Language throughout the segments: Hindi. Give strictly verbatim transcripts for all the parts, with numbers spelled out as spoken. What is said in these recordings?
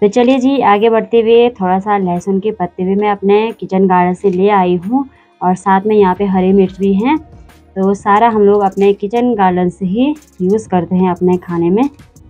तो चलिए जी, आगे बढ़ते हुए थोड़ा सा लहसुन के पत्ते भी मैं अपने किचन गार्डन से ले आई हूँ और साथ में यहाँ पे हरी मिर्च भी हैं। तो वो सारा हम लोग अपने किचन गार्डन से ही यूज़ करते हैं अपने खाने में।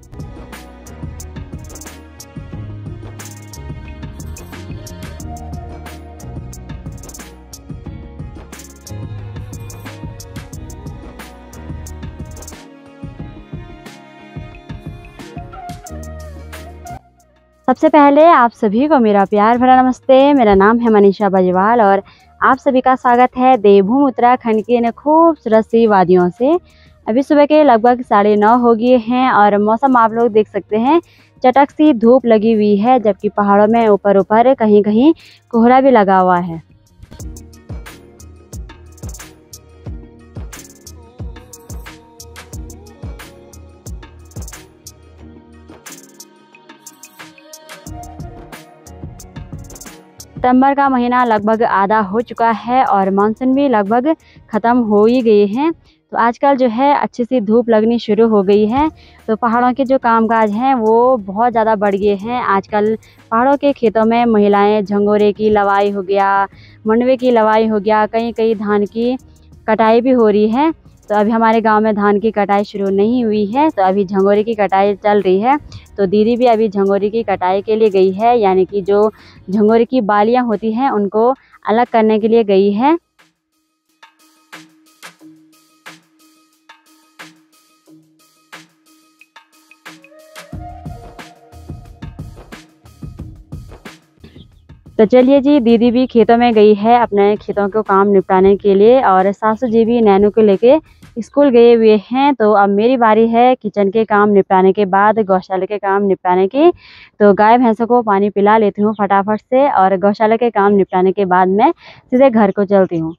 सबसे पहले आप सभी को मेरा प्यार भरा नमस्ते। मेरा नाम है मनीषा बजवाल और आप सभी का स्वागत है देवभूमि उत्तराखंड की इन खूबसूरत सी वादियों से। अभी सुबह के लगभग साढ़े नौ हो गए हैं और मौसम आप लोग देख सकते हैं, चटक सी धूप लगी हुई है, जबकि पहाड़ों में ऊपर ऊपर कहीं कहीं कोहरा भी लगा हुआ है। सितंबर का महीना लगभग आधा हो चुका है और मानसून भी लगभग ख़त्म हो ही गए हैं। तो आजकल जो है अच्छी सी धूप लगनी शुरू हो गई है। तो पहाड़ों के जो कामकाज हैं वो बहुत ज़्यादा बढ़ गए हैं। आजकल पहाड़ों के खेतों में महिलाएं झंगोरे की लवाई हो गया, मंडवे की लवाई हो गया, कहीं कहीं धान की कटाई भी हो रही है। तो अभी हमारे गांव में धान की कटाई शुरू नहीं हुई है, तो अभी झंगोरे की कटाई चल रही है। तो दीदी भी अभी झंगोरे की कटाई के लिए गई है, यानी कि जो झंगोरे की बालियां होती हैं उनको अलग करने के लिए गई है। तो चलिए जी, दीदी भी खेतों में गई है अपने खेतों को काम निपटाने के लिए और सासू जी भी नैनू को लेके स्कूल गए हुए हैं। तो अब मेरी बारी है किचन के काम निपटाने के बाद गौशाला के काम निपटाने की। तो गाय भैंसों को पानी पिला लेती हूँ फटाफट से और गौशाला के काम निपटाने के बाद मैं सीधे घर को चलती हूँ।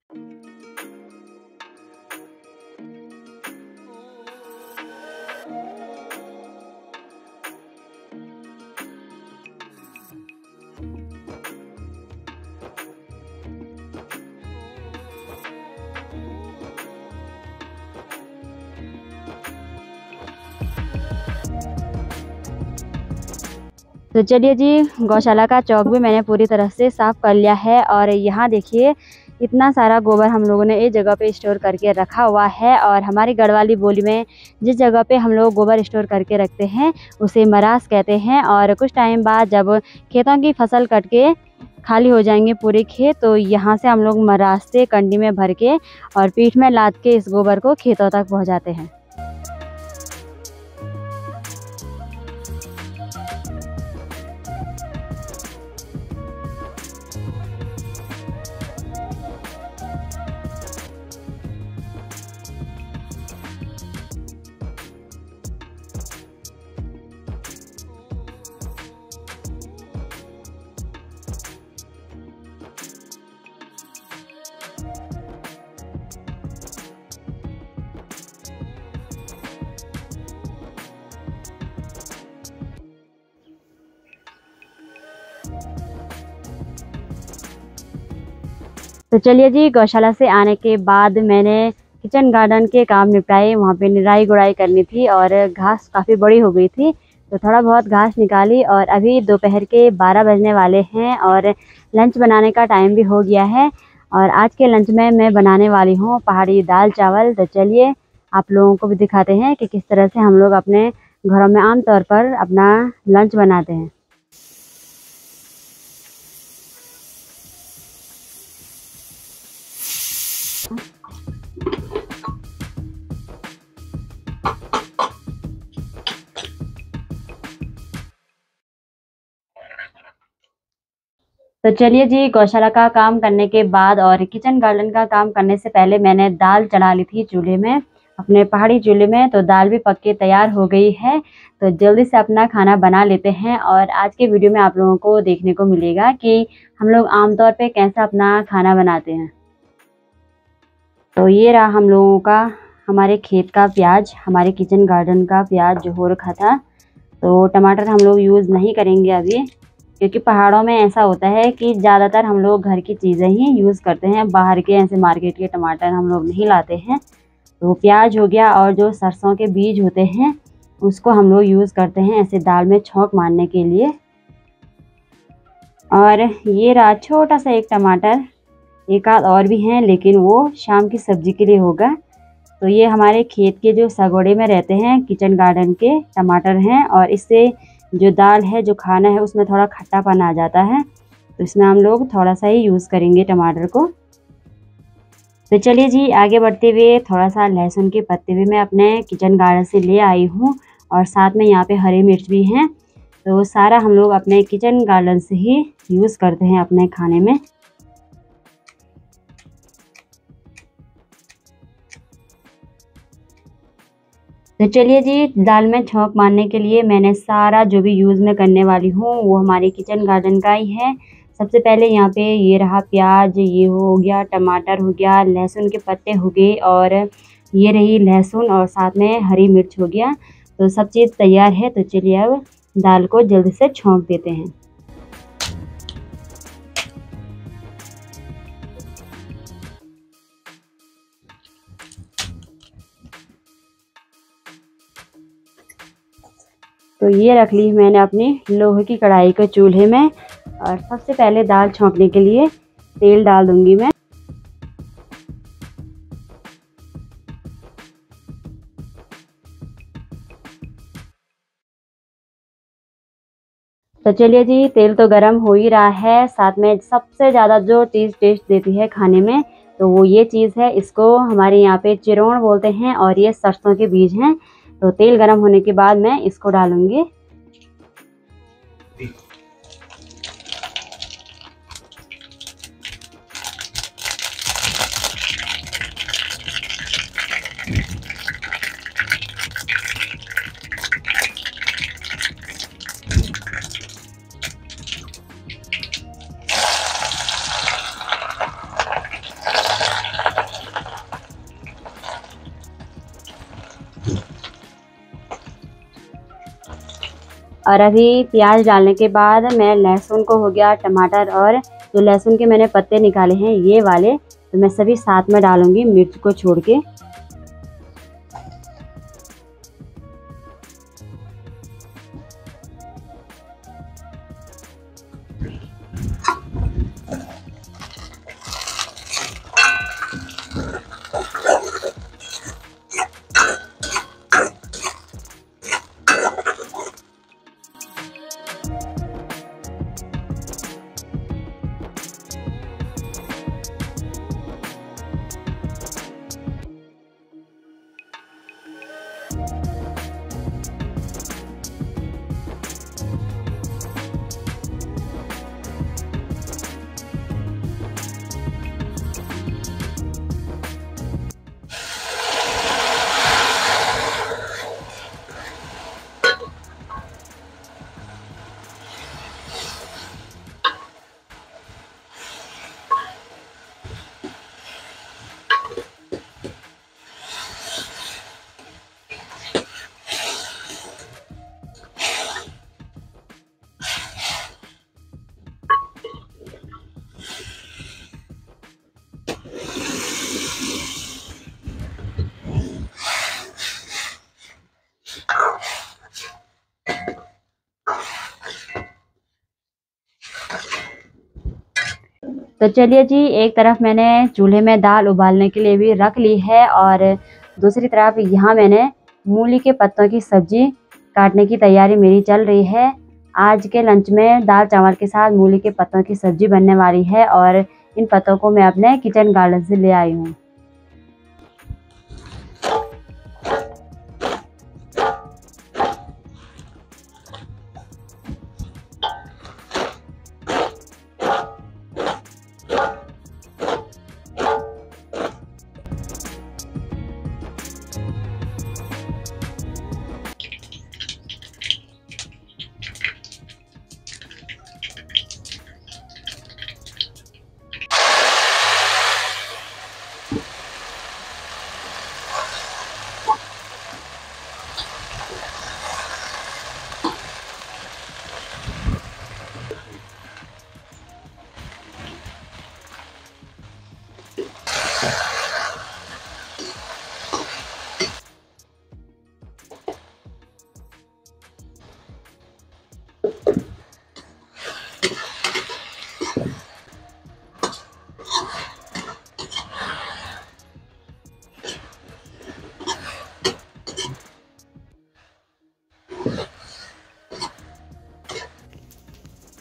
तो चलिए जी, गौशाला का चौक भी मैंने पूरी तरह से साफ़ कर लिया है और यहाँ देखिए इतना सारा गोबर हम लोगों ने एक जगह पे स्टोर करके रखा हुआ है। और हमारी गढ़वाली बोली में जिस जगह पे हम लोग गोबर स्टोर करके रखते हैं उसे मरास कहते हैं। और कुछ टाइम बाद जब खेतों की फसल कट के खाली हो जाएंगे पूरे खेत, तो यहाँ से हम लोग मरास से कंडी में भर के और पीठ में लाद के इस गोबर को खेतों तक पहुँचाते हैं। तो चलिए जी, गौशाला से आने के बाद मैंने किचन गार्डन के काम निपटाए। वहाँ पे निराई गुड़ाई करनी थी और घास काफ़ी बड़ी हो गई थी, तो थोड़ा बहुत घास निकाली। और अभी दोपहर के बारह बजने वाले हैं और लंच बनाने का टाइम भी हो गया है। और आज के लंच में मैं बनाने वाली हूँ पहाड़ी दाल चावल। तो चलिए आप लोगों को भी दिखाते हैं कि किस तरह से हम लोग अपने घरों में आमतौर पर अपना लंच बनाते हैं। तो चलिए जी, गौशाला का काम करने के बाद और किचन गार्डन का काम करने से पहले मैंने दाल चढ़ा ली थी चूल्हे में, अपने पहाड़ी चूल्हे में। तो दाल भी पक के तैयार हो गई है, तो जल्दी से अपना खाना बना लेते हैं। और आज के वीडियो में आप लोगों को देखने को मिलेगा कि हम लोग आमतौर पे कैसा अपना खाना बनाते हैं। तो ये रहा हम लोगों का हमारे खेत का प्याज, हमारे किचन गार्डन का प्याज जो हो रखा था। तो टमाटर हम लोग यूज़ नहीं करेंगे अभी, क्योंकि पहाड़ों में ऐसा होता है कि ज़्यादातर हम लोग घर की चीज़ें ही यूज़ करते हैं, बाहर के ऐसे मार्केट के टमाटर हम लोग नहीं लाते हैं। तो प्याज हो गया और जो सरसों के बीज होते हैं उसको हम लोग यूज़ करते हैं ऐसे दाल में छौंक मारने के लिए। और ये रहा छोटा सा एक टमाटर, एक आध और भी हैं लेकिन वो शाम की सब्जी के लिए होगा। तो ये हमारे खेत के जो सगोड़े में रहते हैं किचन गार्डन के टमाटर हैं, और इससे जो दाल है जो खाना है उसमें थोड़ा खट्टापन आ जाता है, तो इसमें हम लोग थोड़ा सा ही यूज़ करेंगे टमाटर को। तो चलिए जी आगे बढ़ते हुए थोड़ा सा लहसुन के पत्ते भी मैं अपने किचन गार्डन से ले आई हूँ, और साथ में यहाँ पे हरी मिर्च भी हैं। तो वो सारा हम लोग अपने किचन गार्डन से ही यूज़ करते हैं अपने खाने में। तो चलिए जी दाल में छौंक मारने के लिए मैंने सारा जो भी यूज़ मैं करने वाली हूँ वो हमारे किचन गार्डन का ही है। सबसे पहले यहाँ पे ये रहा प्याज, ये हो गया टमाटर, हो गया लहसुन के पत्ते हो गए, और ये रही लहसुन और साथ में हरी मिर्च हो गया। तो सब चीज़ तैयार है, तो चलिए अब दाल को जल्दी से छौंक देते हैं। तो ये रख ली मैंने अपनी लोहे की कढ़ाई को चूल्हे में, और सबसे पहले दाल छौंकने के लिए तेल डाल दूंगी मैं। तो चलिए जी तेल तो गरम हो ही रहा है, साथ में सबसे ज़्यादा जो चीज़ टेस्ट देती है खाने में तो वो ये चीज़ है, इसको हमारे यहाँ पे चिरौंज बोलते हैं, और ये सरसों के बीज हैं। तो तेल गरम होने के बाद मैं इसको डालूंगी। और अभी प्याज डालने के बाद मैं लहसुन को, हो गया टमाटर, और जो लहसुन के मैंने पत्ते निकाले हैं ये वाले, तो मैं सभी साथ में डालूंगी मिर्च को छोड़ के। तो चलिए जी एक तरफ मैंने चूल्हे में दाल उबालने के लिए भी रख ली है, और दूसरी तरफ यहाँ मैंने मूली के पत्तों की सब्जी काटने की तैयारी मेरी चल रही है। आज के लंच में दाल चावल के साथ मूली के पत्तों की सब्जी बनने वाली है, और इन पत्तों को मैं अपने किचन गार्डन से ले आई हूँ।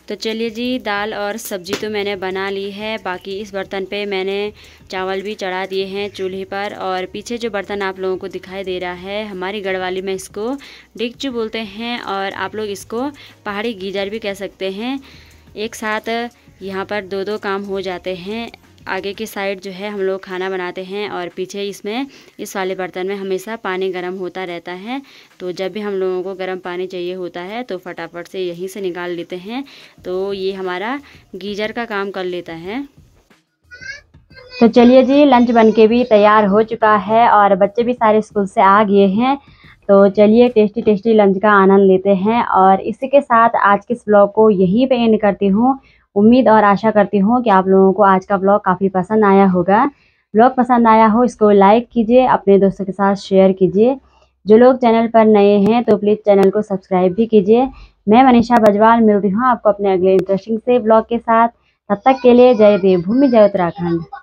तो चलिए जी, दाल और सब्जी तो मैंने बना ली है। बाकी इस बर्तन पे मैंने चावल भी चढ़ा दिए हैं चूल्हे पर। और पीछे जो बर्तन आप लोगों को दिखाई दे रहा है, हमारी गढ़वाली में इसको डेगचू बोलते हैं और आप लोग इसको पहाड़ी गीजर भी कह सकते हैं। एक साथ यहाँ पर दो दो काम हो जाते हैं। आगे की साइड जो है हम लोग खाना बनाते हैं और पीछे इसमें इस वाले बर्तन में हमेशा पानी गर्म होता रहता है। तो जब भी हम लोगों को गर्म पानी चाहिए होता है तो फटाफट से यहीं से निकाल लेते हैं। तो ये हमारा गीजर का काम कर लेता है। तो चलिए जी, लंच बनके भी तैयार हो चुका है और बच्चे भी सारे स्कूल से आ गए हैं। तो चलिए टेस्टी टेस्टी लंच का आनंद लेते हैं। और इसी के साथ आज के इस ब्लॉग को यहीं पे एंड करती हूँ। उम्मीद और आशा करती हूँ कि आप लोगों को आज का ब्लॉग काफ़ी पसंद आया होगा। ब्लॉग पसंद आया हो इसको लाइक कीजिए, अपने दोस्तों के साथ शेयर कीजिए। जो लोग चैनल पर नए हैं तो प्लीज़ चैनल को सब्सक्राइब भी कीजिए। मैं मनीषा बजवाल मिलती हूँ आपको अपने अगले इंटरेस्टिंग से ब्लॉग के साथ। तब तक के लिए जय देवभूमि, जय उत्तराखंड।